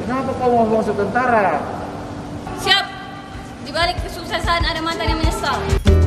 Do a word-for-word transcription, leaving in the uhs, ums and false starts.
Kenapa kau mau masuk tentara? Siap. Di balik kesuksesan ada mantan yang menyesal.